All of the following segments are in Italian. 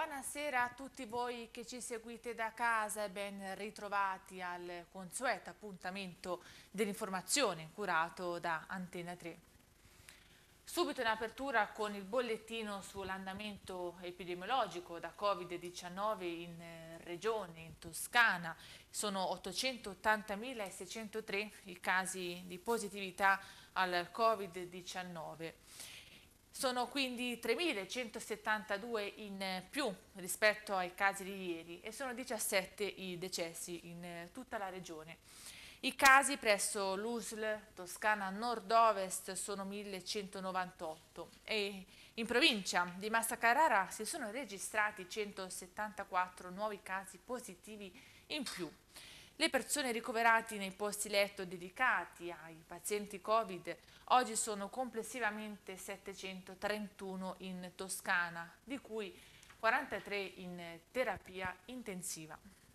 Buonasera a tutti voi che ci seguite da casa e ben ritrovati al consueto appuntamento dell'informazione curato da Antena 3. Subito in apertura con il bollettino sull'andamento epidemiologico da Covid-19 in regione, in Toscana. Sono 880.603 i casi di positività al Covid-19. Sono quindi 3.172 in più rispetto ai casi di ieri e sono 17 i decessi in tutta la regione. I casi presso l'USL Toscana Nord-Ovest sono 1.198 e in provincia di Massa Carrara si sono registrati 174 nuovi casi positivi in più. Le persone ricoverate nei posti letto dedicati ai pazienti Covid oggi sono complessivamente 731 in Toscana, di cui 43 in terapia intensiva.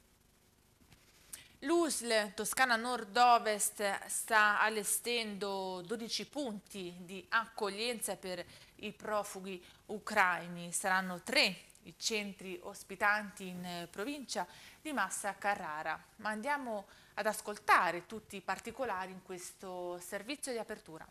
L'USL Toscana Nord-Ovest sta allestendo 12 punti di accoglienza per i profughi ucraini. Saranno 3 i centri ospitanti in provincia di Massa Carrara. Ma andiamo ad ascoltare tutti i particolari in questo servizio di apertura.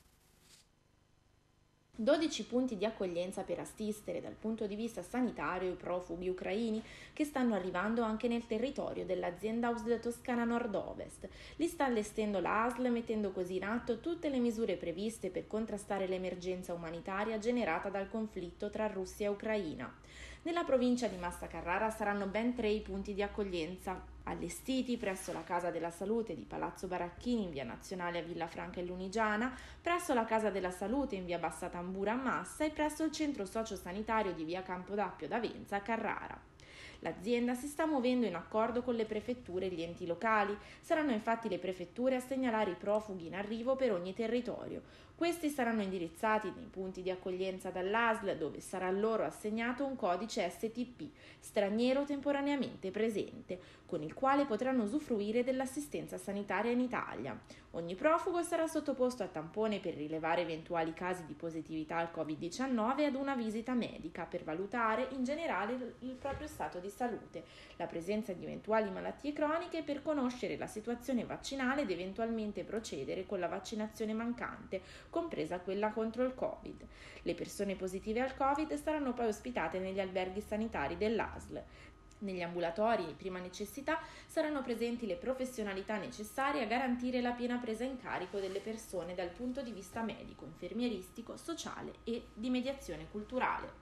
12 punti di accoglienza per assistere dal punto di vista sanitario i profughi ucraini che stanno arrivando anche nel territorio dell'azienda USL Toscana Nord-Ovest. Li sta allestendo la ASL, mettendo così in atto tutte le misure previste per contrastare l'emergenza umanitaria generata dal conflitto tra Russia e Ucraina. Nella provincia di Massa Carrara saranno ben 3 i punti di accoglienza, allestiti presso la Casa della Salute di Palazzo Baracchini in via Nazionale a Villafranca e Lunigiana, presso la Casa della Salute in via Bassa Tambura a Massa e presso il centro sociosanitario di via Campodappio d'Avenza a Carrara. L'azienda si sta muovendo in accordo con le prefetture e gli enti locali. Saranno infatti le prefetture a segnalare i profughi in arrivo per ogni territorio. Questi saranno indirizzati nei punti di accoglienza dall'ASL, dove sarà loro assegnato un codice STP, straniero temporaneamente presente, con il quale potranno usufruire dell'assistenza sanitaria in Italia. Ogni profugo sarà sottoposto a tampone per rilevare eventuali casi di positività al Covid-19 e ad una visita medica per valutare in generale il proprio stato di salute, la presenza di eventuali malattie croniche per conoscere la situazione vaccinale ed eventualmente procedere con la vaccinazione mancante, compresa quella contro il Covid. Le persone positive al Covid saranno poi ospitate negli alberghi sanitari dell'ASL. Negli ambulatori di prima necessità saranno presenti le professionalità necessarie a garantire la piena presa in carico delle persone dal punto di vista medico, infermieristico, sociale e di mediazione culturale.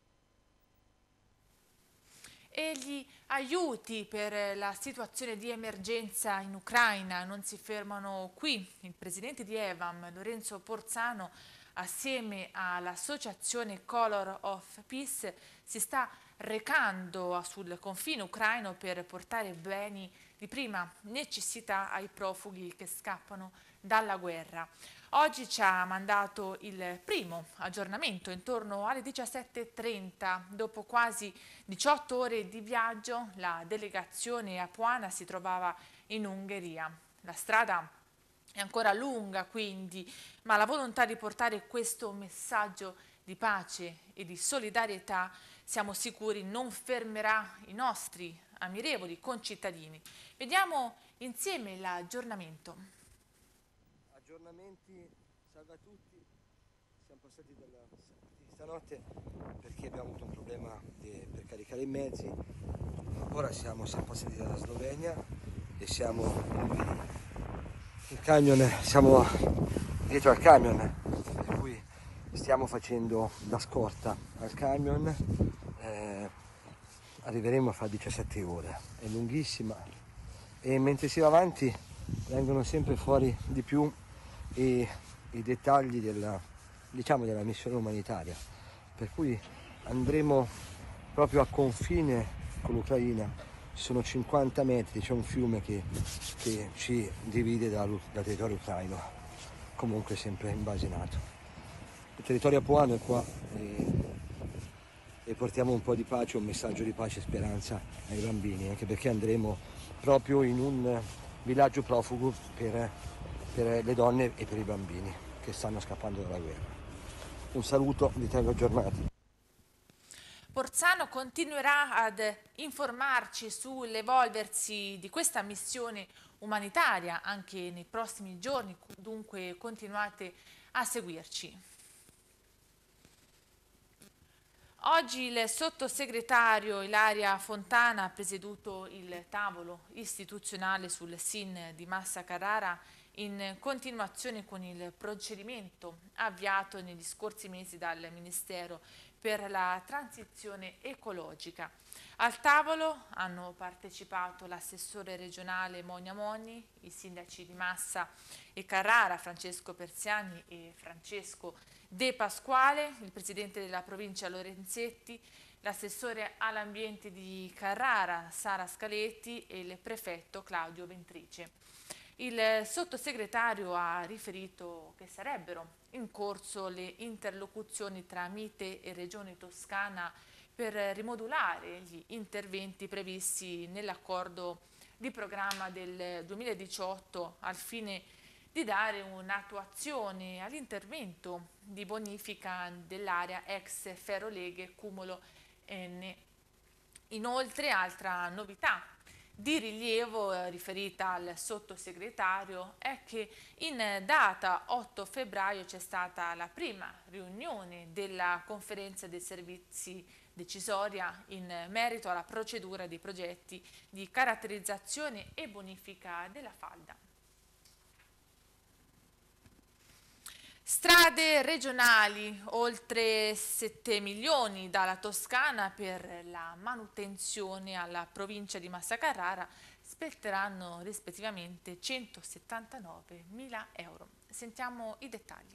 E gli aiuti per la situazione di emergenza in Ucraina non si fermano qui. Il presidente di EVAM, Lorenzo Porzano, assieme all'associazione Color of Peace, si sta recando sul confine ucraino per portare beni di prima necessità ai profughi che scappano dalla guerra. Oggi ci ha mandato il primo aggiornamento intorno alle 17:30. Dopo quasi 18 ore di viaggio, la delegazione apuana si trovava in Ungheria. La strada è ancora lunga quindi, ma la volontà di portare questo messaggio di pace e di solidarietà, siamo sicuri, non fermerà i nostri ammirevoli concittadini. Vediamo insieme l'aggiornamento. Aggiornamenti, salve a tutti, siamo passati stanotte perché abbiamo avuto un problema per caricare i mezzi. Ora siamo passati dalla Slovenia e siamo dietro al camion, per cui stiamo facendo da scorta al camion. Arriveremo a fare 17 ore, è lunghissima, e mentre si va avanti vengono sempre fuori di più i dettagli della missione umanitaria, per cui andremo proprio a confine con l'Ucraina. Ci sono 50 metri, c'è un fiume che ci divide dal territorio ucraino, comunque sempre invasinato. Il territorio apuano è qua e portiamo un po' di pace, un messaggio di pace e speranza ai bambini, anche perché andremo proprio in un villaggio profugo per le donne e per i bambini che stanno scappando dalla guerra. Un saluto, vi tengo aggiornati. Porzano continuerà ad informarci sull'evolversi di questa missione umanitaria anche nei prossimi giorni, dunque continuate a seguirci. Oggi il sottosegretario Ilaria Fontana ha presieduto il tavolo istituzionale sul SIN di Massa Carrara in continuazione con il procedimento avviato negli scorsi mesi dal Ministero per la transizione ecologica. Al tavolo hanno partecipato l'assessore regionale Monia Monni, i sindaci di Massa e Carrara Francesco Persiani e Francesco De Pasquale, il presidente della provincia Lorenzetti, l'assessore all'ambiente di Carrara Sara Scaletti e il prefetto Claudio Ventrice. Il sottosegretario ha riferito che sarebbero in corso le interlocuzioni tra Mite e Regione Toscana per rimodulare gli interventi previsti nell'accordo di programma del 2018 al fine di dare un'attuazione all'intervento di bonifica dell'area ex Ferroleghe Cumulo N. Inoltre, altra novità di rilievo riferita al sottosegretario è che in data 8 febbraio c'è stata la prima riunione della conferenza dei servizi decisoria in merito alla procedura dei progetti di caratterizzazione e bonifica della falda. Strade regionali, oltre 7 milioni dalla Toscana per la manutenzione alla provincia di Massa Carrara, spetteranno rispettivamente 179.000 euro. Sentiamo i dettagli.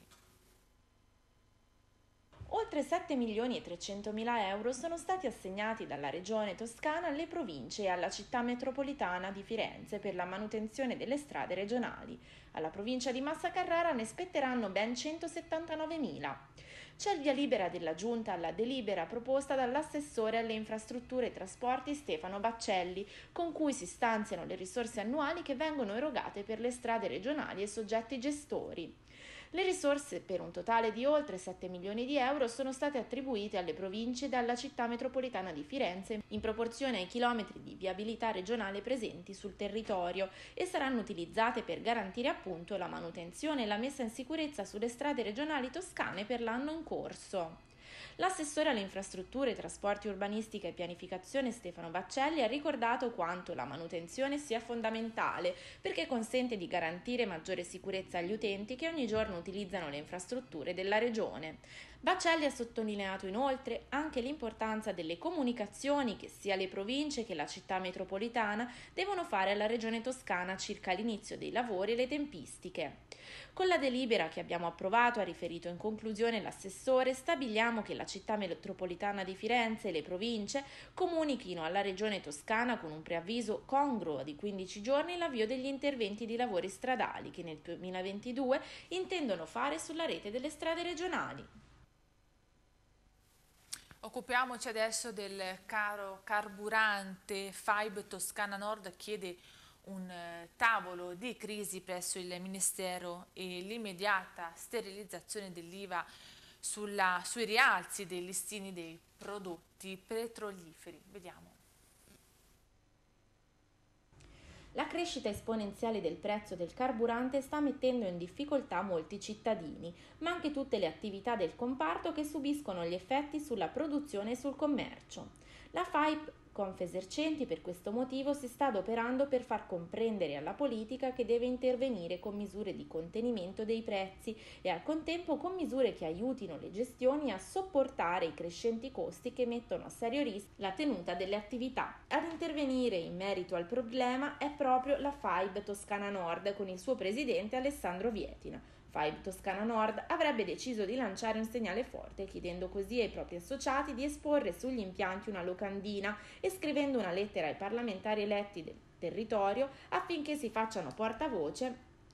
Oltre 7 milioni e 300 mila euro sono stati assegnati dalla Regione Toscana alle province e alla città metropolitana di Firenze per la manutenzione delle strade regionali. Alla provincia di Massa Carrara ne spetteranno ben 179 mila. C'è il via libera della Giunta alla delibera proposta dall'assessore alle infrastrutture e trasporti Stefano Baccelli, con cui si stanziano le risorse annuali che vengono erogate per le strade regionali e soggetti gestori. Le risorse, per un totale di oltre 7 milioni di euro, sono state attribuite alle province e alla città metropolitana di Firenze in proporzione ai chilometri di viabilità regionale presenti sul territorio e saranno utilizzate per garantire appunto la manutenzione e la messa in sicurezza sulle strade regionali toscane per l'anno in corso. L'assessore alle infrastrutture, trasporti, urbanistica e pianificazione Stefano Baccelli ha ricordato quanto la manutenzione sia fondamentale perché consente di garantire maggiore sicurezza agli utenti che ogni giorno utilizzano le infrastrutture della regione. Baccelli ha sottolineato inoltre anche l'importanza delle comunicazioni che sia le province che la città metropolitana devono fare alla regione toscana circa l'inizio dei lavori e le tempistiche. Con la delibera che abbiamo approvato, ha riferito in conclusione l'assessore, stabiliamo che la città metropolitana di Firenze e le province comunichino alla regione toscana con un preavviso congruo di 15 giorni l'avvio degli interventi di lavori stradali che nel 2022 intendono fare sulla rete delle strade regionali. Occupiamoci adesso del caro carburante. FAIB Toscana Nord chiede un tavolo di crisi presso il Ministero e l'immediata sterilizzazione dell'IVA sui rialzi dei listini dei prodotti petroliferi. Vediamo. La crescita esponenziale del prezzo del carburante sta mettendo in difficoltà molti cittadini, ma anche tutte le attività del comparto che subiscono gli effetti sulla produzione e sul commercio. La FAIP Confesercenti per questo motivo si sta adoperando per far comprendere alla politica che deve intervenire con misure di contenimento dei prezzi e al contempo con misure che aiutino le gestioni a sopportare i crescenti costi che mettono a serio rischio la tenuta delle attività. Ad intervenire in merito al problema è proprio la FAIB Toscana Nord con il suo presidente Alessandro Vietina. FAIB Toscana Nord avrebbe deciso di lanciare un segnale forte, chiedendo così ai propri associati di esporre sugli impianti una locandina e scrivendo una lettera ai parlamentari eletti del territorio affinché si facciano portavoce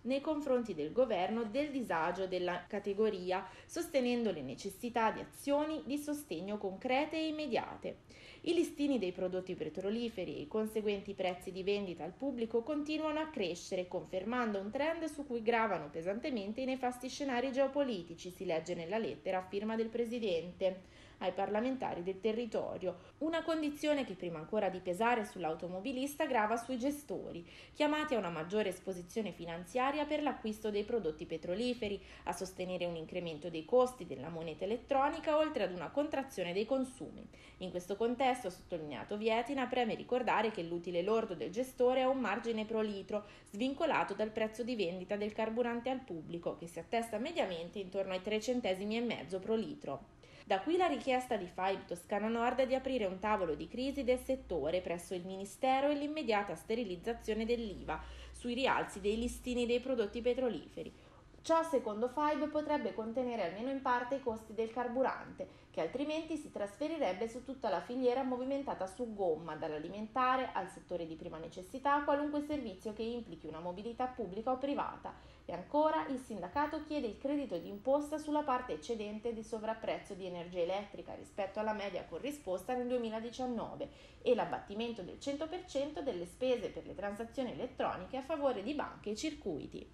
nei confronti del governo del disagio della categoria, sostenendo le necessità di azioni di sostegno concrete e immediate. I listini dei prodotti petroliferi e i conseguenti prezzi di vendita al pubblico continuano a crescere, confermando un trend su cui gravano pesantemente i nefasti scenari geopolitici, si legge nella lettera a firma del Presidente ai parlamentari del territorio, una condizione che prima ancora di pesare sull'automobilista grava sui gestori, chiamati a una maggiore esposizione finanziaria per l'acquisto dei prodotti petroliferi, a sostenere un incremento dei costi della moneta elettronica oltre ad una contrazione dei consumi. In questo contesto, ha sottolineato Vietina, preme ricordare che l'utile lordo del gestore ha un margine pro litro svincolato dal prezzo di vendita del carburante al pubblico, che si attesta mediamente intorno ai 3,5 centesimi pro litro. Da qui la richiesta di FAIB Toscana Nord di aprire un tavolo di crisi del settore presso il Ministero e l'immediata sterilizzazione dell'IVA sui rialzi dei listini dei prodotti petroliferi. Ciò, secondo FAIB, potrebbe contenere almeno in parte i costi del carburante, che altrimenti si trasferirebbe su tutta la filiera movimentata su gomma, dall'alimentare al settore di prima necessità a qualunque servizio che implichi una mobilità pubblica o privata. E ancora, il sindacato chiede il credito d'imposta sulla parte eccedente di sovrapprezzo di energia elettrica rispetto alla media corrisposta nel 2019 e l'abbattimento del 100% delle spese per le transazioni elettroniche a favore di banche e circuiti.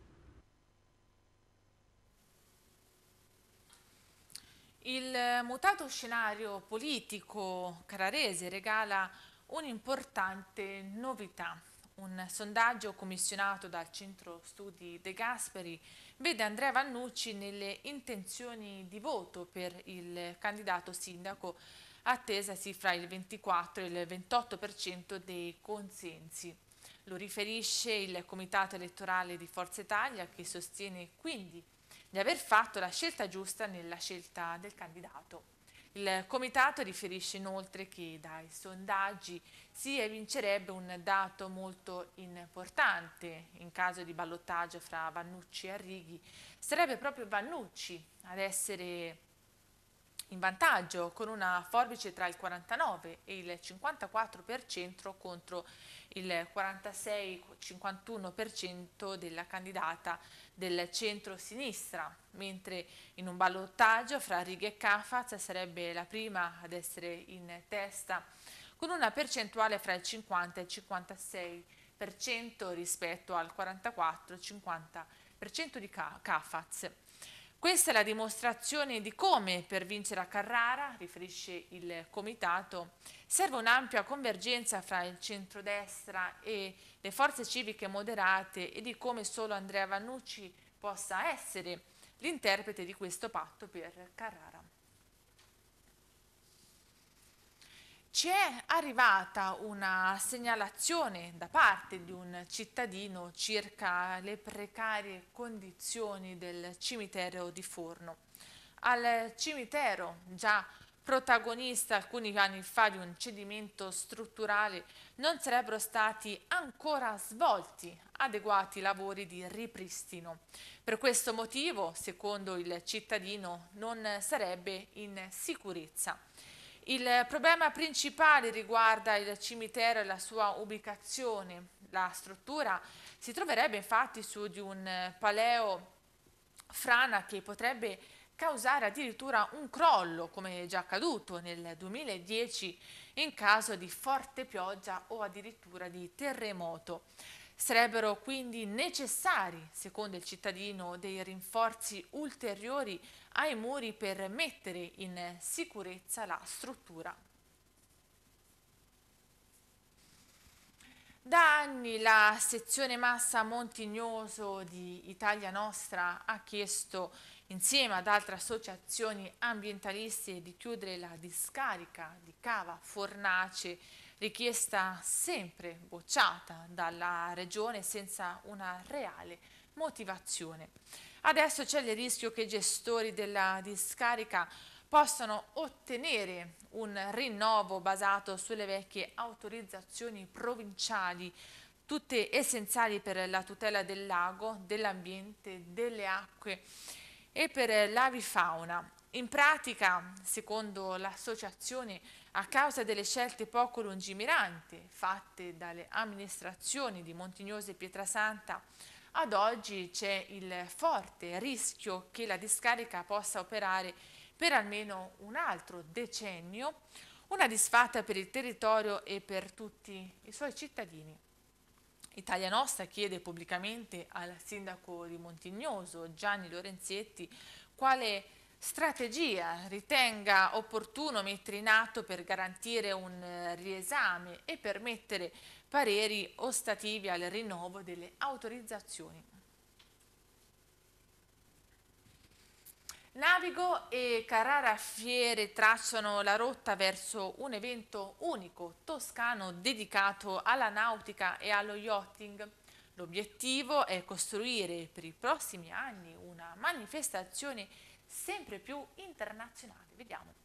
Il mutato scenario politico carrarese regala un'importante novità. Un sondaggio commissionato dal centro studi De Gasperi vede Andrea Vannucci nelle intenzioni di voto per il candidato sindaco, attesasi fra il 24 e il 28% dei consensi. Lo riferisce il comitato elettorale di Forza Italia, che sostiene quindi di aver fatto la scelta giusta nella scelta del candidato. Il comitato riferisce inoltre che dai sondaggi si evincerebbe un dato molto importante. In caso di ballottaggio fra Vannucci e Arrighi, sarebbe proprio Vannucci ad essere in vantaggio, con una forbice tra il 49 e il 54% contro il 46-51% della candidata del centro-sinistra, mentre in un ballottaggio fra Righi e Cafaz sarebbe la prima ad essere in testa, con una percentuale fra il 50 e il 56% rispetto al 44-50% di Cafaz. Questa è la dimostrazione di come per vincere a Carrara, riferisce il comitato, serve un'ampia convergenza fra il centrodestra e le forze civiche moderate e di come solo Andrea Vannucci possa essere l'interprete di questo patto per Carrara. Ci è arrivata una segnalazione da parte di un cittadino circa le precarie condizioni del cimitero di Forno. Al cimitero, già protagonista alcuni anni fa di un cedimento strutturale, non sarebbero stati ancora svolti adeguati lavori di ripristino. Per questo motivo, secondo il cittadino, non sarebbe in sicurezza. Il problema principale riguarda il cimitero e la sua ubicazione. La struttura si troverebbe infatti su di un paleo frana che potrebbe causare addirittura un crollo, come è già accaduto nel 2010 in caso di forte pioggia o addirittura di terremoto. Sarebbero quindi necessari, secondo il cittadino, dei rinforzi ulteriori ai muri per mettere in sicurezza la struttura. Da anni la sezione Massa Montignoso di Italia Nostra ha chiesto, insieme ad altre associazioni ambientaliste, di chiudere la discarica di Cava Fornace, richiesta sempre bocciata dalla Regione senza una reale motivazione. Adesso c'è il rischio che i gestori della discarica possano ottenere un rinnovo basato sulle vecchie autorizzazioni provinciali, tutte essenziali per la tutela del lago, dell'ambiente, delle acque e per l'avifauna. In pratica, secondo l'associazione, a causa delle scelte poco lungimiranti fatte dalle amministrazioni di Montignoso e Pietrasanta, Ad oggi c'è il forte rischio che la discarica possa operare per almeno un altro decennio, una disfatta per il territorio e per tutti i suoi cittadini. Italia Nostra chiede pubblicamente al sindaco di Montignoso, Gianni Lorenzetti, quale strategia ritenga opportuno mettere in atto per garantire un riesame e permettere pareri ostativi al rinnovo delle autorizzazioni. Navigo e Carrara Fiere tracciano la rotta verso un evento unico toscano dedicato alla nautica e allo yachting. L'obiettivo è costruire per i prossimi anni una manifestazione sempre più internazionale. Vediamo.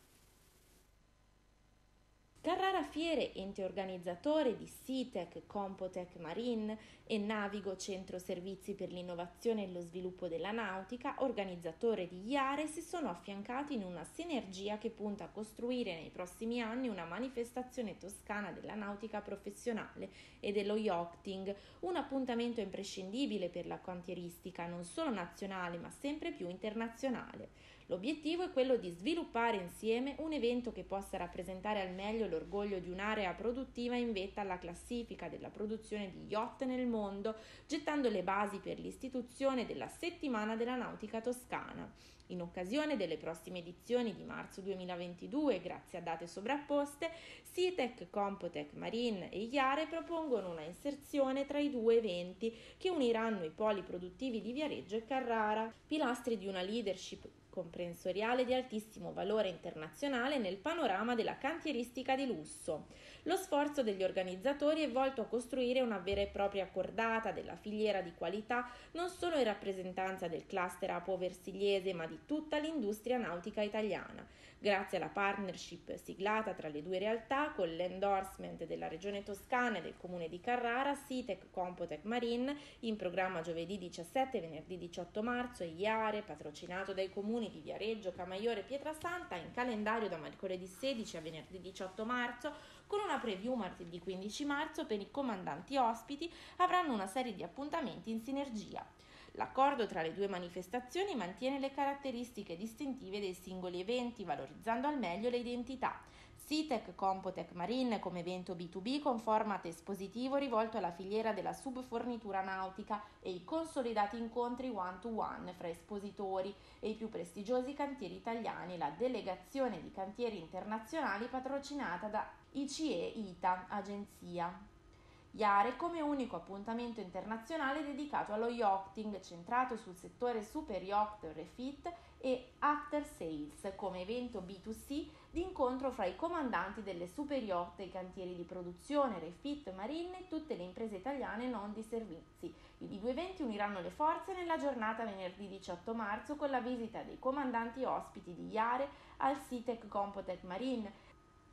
Carrara Fiere, ente organizzatore di SeaTech, Compotech Marine e Navigo, centro servizi per l'innovazione e lo sviluppo della nautica, organizzatore di IARE, si sono affiancati in una sinergia che punta a costruire nei prossimi anni una manifestazione toscana della nautica professionale e dello yachting, un appuntamento imprescindibile per la cantieristica non solo nazionale ma sempre più internazionale. L'obiettivo è quello di sviluppare insieme un evento che possa rappresentare al meglio l'orgoglio di un'area produttiva in vetta alla classifica della produzione di yacht nel mondo, gettando le basi per l'istituzione della Settimana della Nautica Toscana. In occasione delle prossime edizioni di marzo 2022, grazie a date sovrapposte, SeaTech, Compotech Marine e IARE propongono una inserzione tra i due eventi che uniranno i poli produttivi di Viareggio e Carrara, pilastri di una leadership comprensoriale di altissimo valore internazionale nel panorama della cantieristica di lusso. Lo sforzo degli organizzatori è volto a costruire una vera e propria cordata della filiera di qualità, non solo in rappresentanza del cluster apo-versigliese, ma di tutta l'industria nautica italiana. Grazie alla partnership siglata tra le due realtà, con l'endorsement della Regione Toscana e del Comune di Carrara, SeaTech Compotech Marine, in programma giovedì 17 e venerdì 18 marzo, e IARE, patrocinato dai comuni di Viareggio, Camaiore e Pietrasanta, in calendario da mercoledì 16 a venerdì 18 marzo, con una preview martedì 15 marzo per i comandanti ospiti, avranno una serie di appuntamenti in sinergia. L'accordo tra le due manifestazioni mantiene le caratteristiche distintive dei singoli eventi, valorizzando al meglio le identità. SeaTech Compotech Marine come evento B2B con format espositivo rivolto alla filiera della subfornitura nautica e i consolidati incontri one-to-one fra espositori e i più prestigiosi cantieri italiani, la delegazione di cantieri internazionali patrocinata da ICE ITA, agenzia. IARE come unico appuntamento internazionale dedicato allo yachting, centrato sul settore super yacht refit e after sales come evento B2C di incontro fra i comandanti delle super yacht e i cantieri di produzione, refit, marine e tutte le imprese italiane non di servizi. I due eventi uniranno le forze nella giornata venerdì 18 marzo con la visita dei comandanti ospiti di IARE al SeaTech Compotech Marine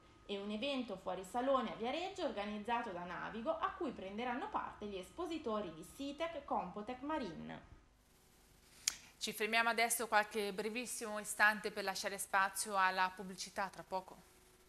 e un evento fuori salone a Viareggio organizzato da Navigo, a cui prenderanno parte gli espositori di SeaTech Compotech Marine. Ci fermiamo adesso qualche brevissimo istante per lasciare spazio alla pubblicità, tra poco.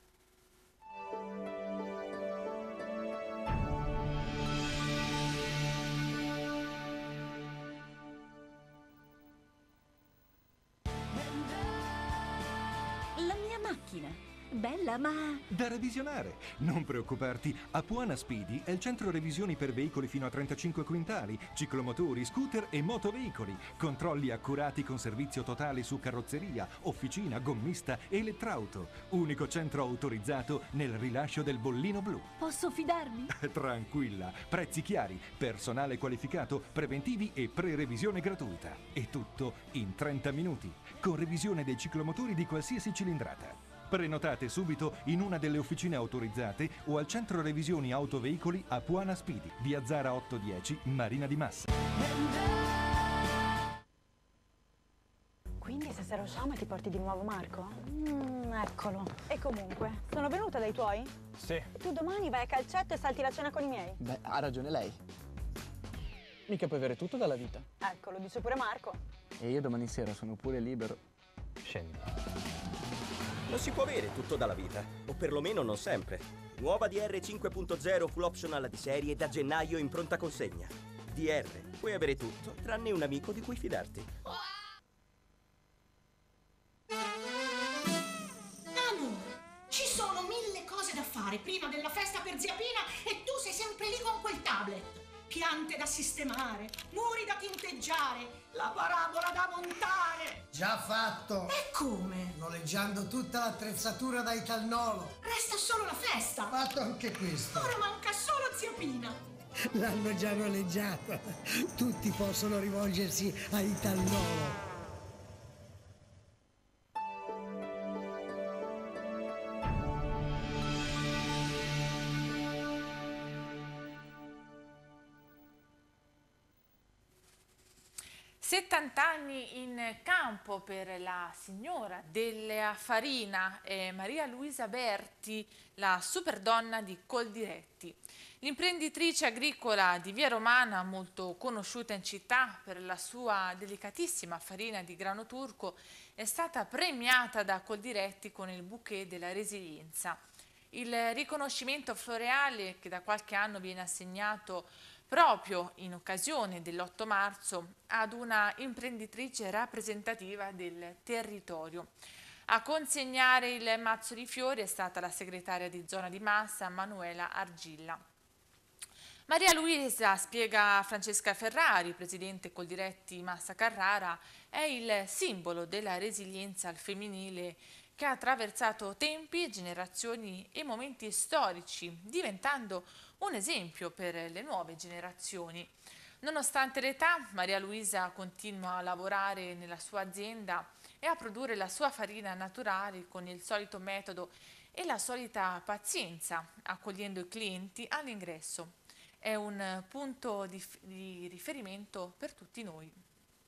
La mia macchina. Bella, ma... Da revisionare. Non preoccuparti, Apuana Speedy è il centro revisioni per veicoli fino a 35 quintali, ciclomotori, scooter e motoveicoli. Controlli accurati con servizio totale su carrozzeria, officina, gommista e elettrauto. Unico centro autorizzato nel rilascio del bollino blu. Posso fidarmi? Tranquilla, prezzi chiari, personale qualificato, preventivi e pre-revisione gratuita. E tutto in 30 minuti, con revisione dei ciclomotori di qualsiasi cilindrata. Prenotate subito in una delle officine autorizzate o al centro revisioni autoveicoli Apuana Speedy, via Zara 810, Marina di Massa. Quindi stasera usciamo e ti porti di nuovo Marco? Eccolo. E comunque, sono venuta dai tuoi? Sì. E tu domani vai a calcetto e salti la cena con i miei? Beh, ha ragione lei. Mica puoi avere tutto dalla vita. Ecco, lo dice pure Marco. E io domani sera sono pure libero. Scendi. Non si può avere tutto dalla vita, o perlomeno non sempre. Nuova DR 5.0 full optional di serie da gennaio in pronta consegna. SDR. Puoi avere tutto, tranne un amico di cui fidarti. Amore, ci sono 1000 cose da fare prima della festa per zia Pina e tu sei sempre lì con quel tablet. Piante da sistemare, muri da tinteggiare, la parabola da montare. Già fatto! E come? Noleggiando tutta l'attrezzatura da Italnolo. Resta solo la festa. Fatto anche questo. Ora manca solo zia Pina. L'hanno già noleggiata. Tutti possono rivolgersi a Italnolo. Settant'anni in campo per la signora della farina Maria Luisa Berti, la superdonna di Coldiretti. L'imprenditrice agricola di Via Romana, molto conosciuta in città per la sua delicatissima farina di grano turco, è stata premiata da Coldiretti con il bouquet della resilienza. Il riconoscimento floreale, che da qualche anno viene assegnato proprio in occasione dell'8 marzo ad una imprenditrice rappresentativa del territorio. A consegnare il mazzo di fiori è stata la segretaria di zona di Massa, Manuela Argilla. Maria Luisa, spiega Francesca Ferrari, presidente Coldiretti Massa Carrara, è il simbolo della resilienza al femminile che ha attraversato tempi, generazioni e momenti storici, diventando un esempio per le nuove generazioni. Nonostante l'età, Maria Luisa continua a lavorare nella sua azienda e a produrre la sua farina naturale con il solito metodo e la solita pazienza, accogliendo i clienti all'ingresso. È un punto di riferimento per tutti noi.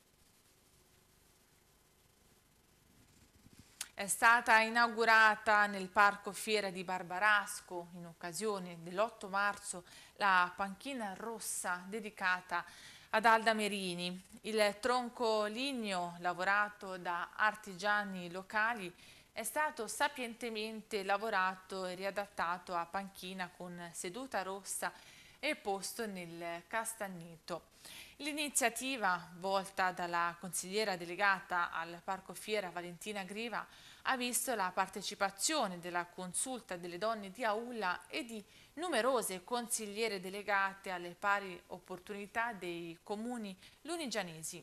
È stata inaugurata nel Parco Fiera di Barbarasco, in occasione dell'8 marzo, la panchina rossa dedicata ad Alda Merini. Il tronco ligneo, lavorato da artigiani locali, è stato sapientemente lavorato e riadattato a panchina con seduta rossa e posto nel castagneto. L'iniziativa, volta dalla consigliera delegata al Parco Fiera Valentina Griva, ha visto la partecipazione della consulta delle donne di Aulla e di numerose consigliere delegate alle pari opportunità dei comuni lunigianesi.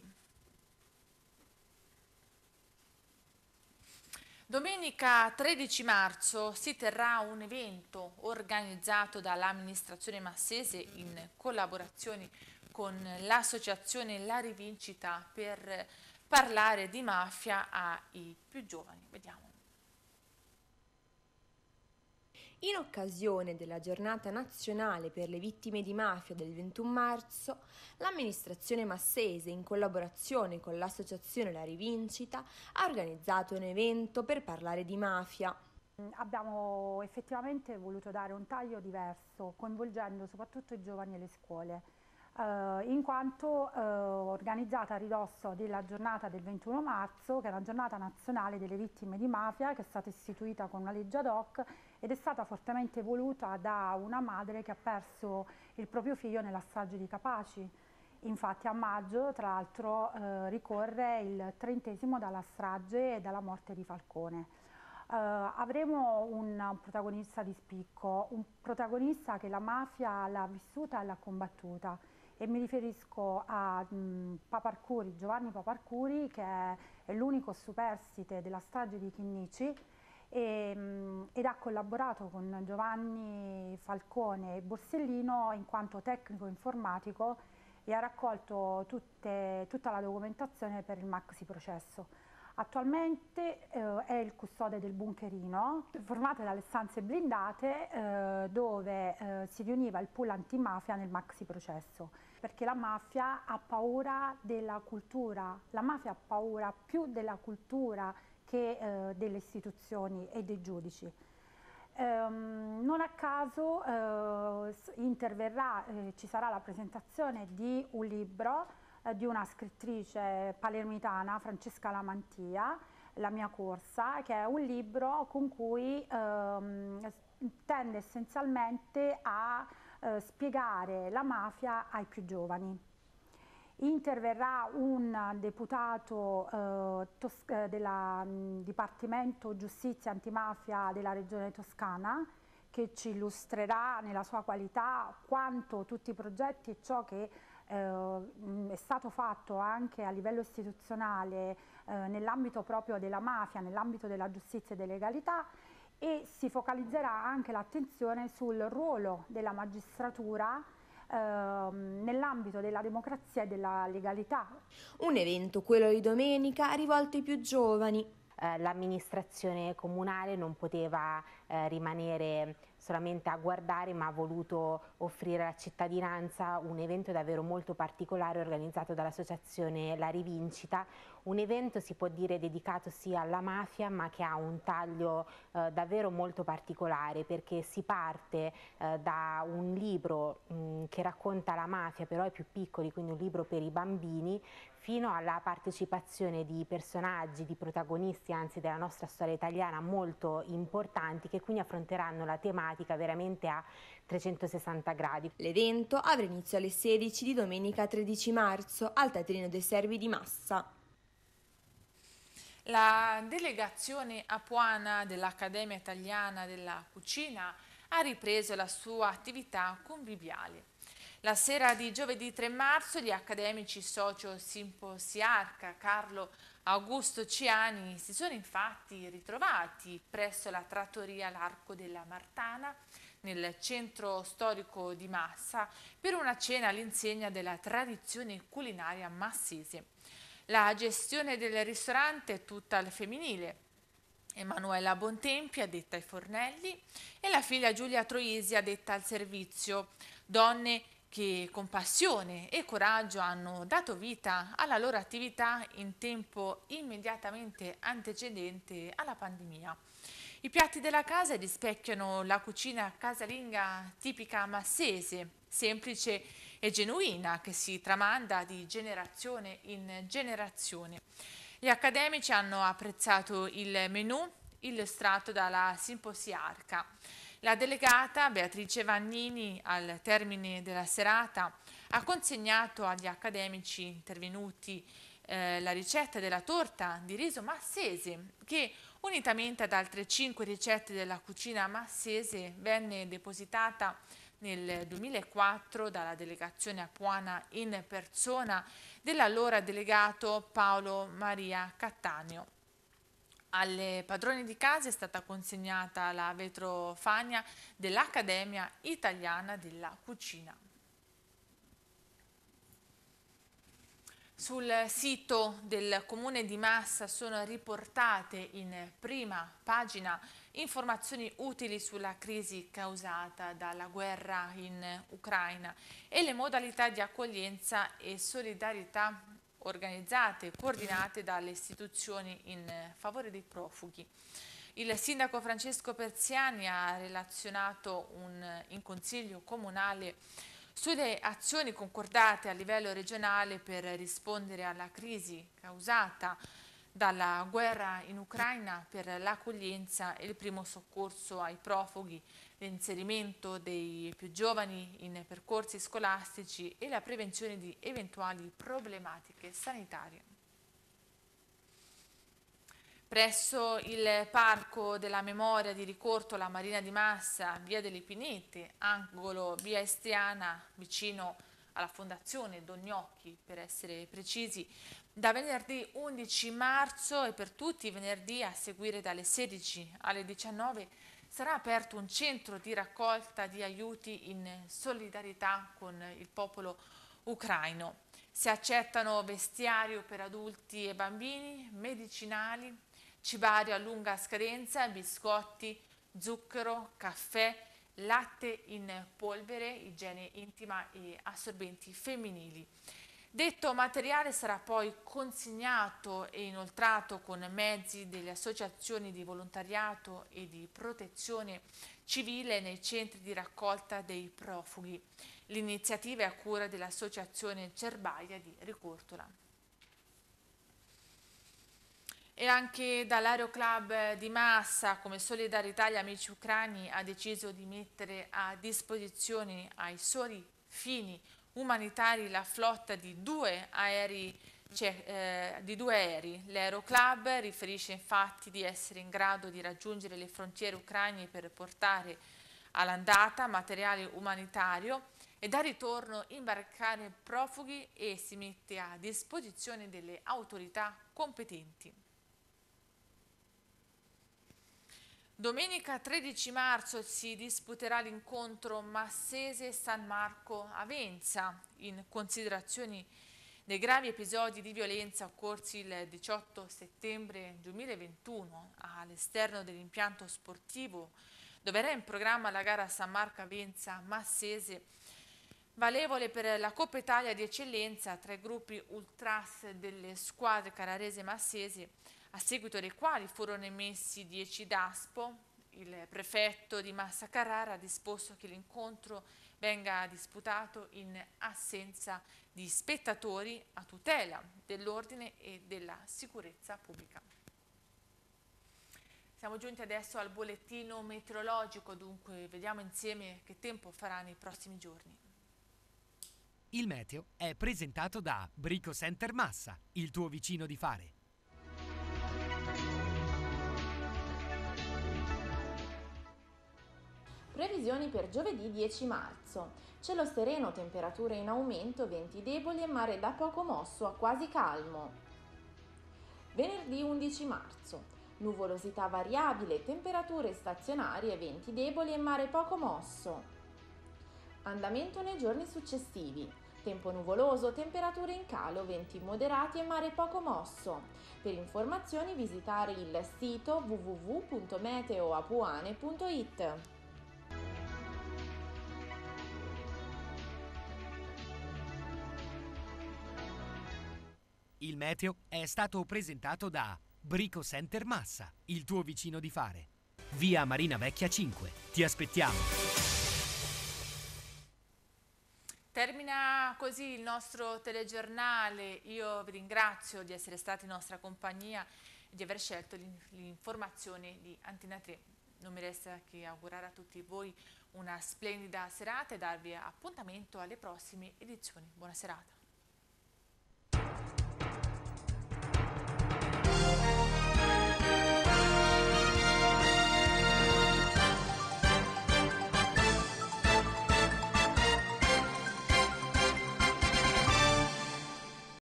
Domenica 13 marzo si terrà un evento organizzato dall'amministrazione massese in collaborazione con l'associazione La Rivincita per parlare di mafia ai più giovani. Vediamo. In occasione della giornata nazionale per le vittime di mafia del 21 marzo, l'amministrazione massese, in collaborazione con l'associazione La Rivincita, ha organizzato un evento per parlare di mafia. Abbiamo effettivamente voluto dare un taglio diverso, coinvolgendo soprattutto i giovani e le scuole, in quanto organizzata a ridosso della giornata del 21 marzo, che è la giornata nazionale delle vittime di mafia, che è stata istituita con una legge ad hoc ed è stata fortemente voluta da una madre che ha perso il proprio figlio nella strage di Capaci. Infatti a maggio, tra l'altro, ricorre il 30° dalla strage e dalla morte di Falcone. Avremo un protagonista di spicco, un protagonista che la mafia l'ha vissuta e l'ha combattuta, e mi riferisco a Paparcuri, Giovanni Paparcuri, che è l'unico superstite della strage di Chinnici ed ha collaborato con Giovanni Falcone e Borsellino in quanto tecnico informatico e ha raccolto tutta la documentazione per il maxi processo. Attualmente è il custode del bunkerino, formate dalle stanze blindate dove si riuniva il pool antimafia nel maxi processo, perché la mafia ha paura della cultura, la mafia ha paura più della cultura che delle istituzioni e dei giudici. Non a caso interverrà, ci sarà la presentazione di un libro di una scrittrice palermitana, Francesca Lamantia, La mia corsa, che è un libro con cui tende essenzialmente a spiegare la mafia ai più giovani. interverrà un deputato del Dipartimento Giustizia Antimafia della Regione Toscana, che ci illustrerà nella sua qualità quanto tutti i progetti e ciò che è stato fatto anche a livello istituzionale nell'ambito proprio della mafia, nell'ambito della giustizia e della legalità, e si focalizzerà anche l'attenzione sul ruolo della magistratura nell'ambito della democrazia e della legalità. Un evento, quello di domenica, rivolto ai più giovani. L'amministrazione comunale non poteva rimanere solamente a guardare, ma ha voluto offrire alla cittadinanza un evento davvero molto particolare organizzato dall'associazione La Rivincita, un evento si può dire dedicato sia alla mafia, ma che ha un taglio davvero molto particolare, perché si parte da un libro che racconta la mafia però ai più piccoli, quindi un libro per i bambini, fino alla partecipazione di personaggi, di protagonisti anzi della nostra storia italiana molto importanti, che quindi affronteranno la tematica veramente a 360 gradi. L'evento avrà inizio alle 16 di domenica 13 marzo al Teatrino dei Servi di Massa. La delegazione apuana dell'Accademia Italiana della Cucina ha ripreso la sua attività conviviale. La sera di giovedì 3 marzo gli accademici socio Simposiarca Carlo Augusto Ciani si sono infatti ritrovati presso la trattoria L'Arco della Martana nel centro storico di Massa per una cena all'insegna della tradizione culinaria massese. La gestione del ristorante è tutta al femminile. Emanuela Bontempi addetta ai fornelli e la figlia Giulia Troisi addetta al servizio, donne che con passione e coraggio hanno dato vita alla loro attività in tempo immediatamente antecedente alla pandemia. I piatti della casa rispecchiano la cucina casalinga tipica massese, semplice e genuina, che si tramanda di generazione in generazione. Gli accademici hanno apprezzato il menù illustrato dalla Simposiarca. La delegata Beatrice Vannini, al termine della serata, ha consegnato agli accademici intervenuti la ricetta della torta di riso massese, che unitamente ad altre 5 ricette della cucina massese venne depositata nel 2004 dalla delegazione apuana in persona dell'allora delegato Paolo Maria Cattaneo. Alle padrone di casa è stata consegnata la vetrofania dell'Accademia Italiana della Cucina. Sul sito del Comune di Massa sono riportate in prima pagina informazioni utili sulla crisi causata dalla guerra in Ucraina e le modalità di accoglienza e solidarietà organizzate e coordinate dalle istituzioni in favore dei profughi. Il sindaco Francesco Persiani ha relazionato in Consiglio Comunale sulle azioni concordate a livello regionale per rispondere alla crisi causata dalla guerra in Ucraina per l'accoglienza e il primo soccorso ai profughi, l'inserimento dei più giovani in percorsi scolastici e la prevenzione di eventuali problematiche sanitarie. Presso il Parco della Memoria di Ricorto alla Marina di Massa, via delle Pinete, angolo via Estiana, vicino alla Fondazione Don Gnocchi, per essere precisi, da venerdì 11 marzo e per tutti i venerdì a seguire dalle 16 alle 19 sarà aperto un centro di raccolta di aiuti in solidarietà con il popolo ucraino. Si accettano vestiario per adulti e bambini, medicinali, cibario a lunga scadenza, biscotti, zucchero, caffè, latte in polvere, igiene intima e assorbenti femminili. Detto materiale sarà poi consegnato e inoltrato con mezzi delle associazioni di volontariato e di protezione civile nei centri di raccolta dei profughi. L'iniziativa è a cura dell'associazione Cerbaia di Ricortola. E anche dall'Aeroclub di Massa, come solidarietà agli amici ucraini, ha deciso di mettere a disposizione ai soli fini umanitari la flotta di due aerei. L'Aeroclub riferisce infatti di essere in grado di raggiungere le frontiere ucraine per portare all'andata materiale umanitario e da ritorno imbarcare profughi e si mette a disposizione delle autorità competenti. Domenica 13 marzo si disputerà l'incontro Massese-San Marco-Avenza in considerazione dei gravi episodi di violenza occorsi il 18 settembre 2021 all'esterno dell'impianto sportivo, dove era in programma la gara San Marco-Avenza-Massese, valevole per la Coppa Italia di eccellenza tra i gruppi ultras delle squadre carrarese e massesi, a seguito dei quali furono emessi 10 DASPO. Il prefetto di Massa Carrara ha disposto che l'incontro venga disputato in assenza di spettatori a tutela dell'ordine e della sicurezza pubblica. Siamo giunti adesso al bollettino meteorologico, dunque vediamo insieme che tempo farà nei prossimi giorni. Il meteo è presentato da Brico Center Massa, il tuo vicino di fare. Previsioni per giovedì 10 marzo. Cielo sereno, temperature in aumento, venti deboli e mare da poco mosso a quasi calmo. Venerdì 11 marzo. Nuvolosità variabile, temperature stazionarie, venti deboli e mare poco mosso. Andamento nei giorni successivi. Tempo nuvoloso, temperature in calo, venti moderati e mare poco mosso. Per informazioni visitare il sito www.meteoapuane.it. Il meteo è stato presentato da Brico Center Massa, il tuo vicino di fare. Via Marina Vecchia 5. Ti aspettiamo. Termina così il nostro telegiornale. Io vi ringrazio di essere stati in nostra compagnia e di aver scelto l'informazione di Antena 3. Non mi resta che augurare a tutti voi una splendida serata e darvi appuntamento alle prossime edizioni. Buona serata.